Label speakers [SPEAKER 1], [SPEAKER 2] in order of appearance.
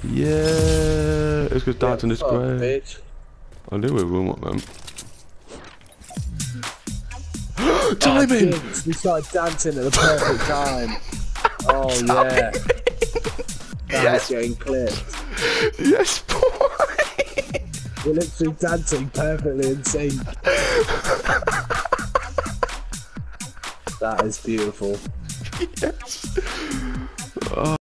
[SPEAKER 1] Yeah, let's go dance in this square.
[SPEAKER 2] Bitch.
[SPEAKER 1] I knew we were what, man. Timing!
[SPEAKER 2] Kids, we started dancing at the perfect time. Oh yeah. That is getting clipped.
[SPEAKER 1] Yes, boy!
[SPEAKER 2] We're literally dancing perfectly in sync. That is beautiful.
[SPEAKER 1] Yes.